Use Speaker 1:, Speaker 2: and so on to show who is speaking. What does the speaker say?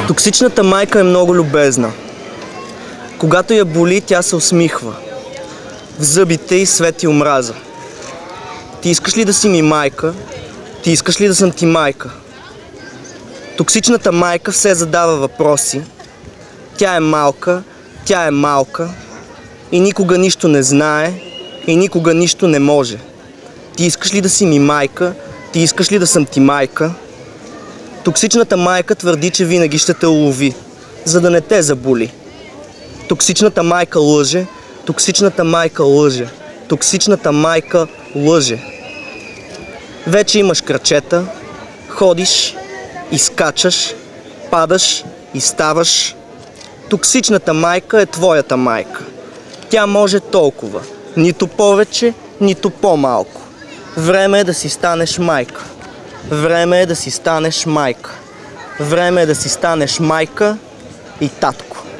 Speaker 1: Токсичната майка е много любезна. Когато я боли, тя се усмихва. В зъбите й свети омраза. Ти искаш ли да си ми майка? Ти искаш ли да съм ти майка? Токсичната майка все задава въпроси. Тя е малка и никога нищо не знае и никога нищо не може. Ти искаш ли да си ми майка? Ти искаш ли да съм ти майка? Токсичната майка твърди, че винаги ще те улови, за да не те заболи. Токсичната майка лъже, токсичната майка лъже, токсичната майка лъже. Вече имаш крачета, ходиш, изкачаш, падаш и ставаш. Токсичната майка е твоята майка. Тя може толкова, нито повече, нито по-малко. Време е да си станеш майка. Време е да си станеш майка. Време е да си станеш майка и татко.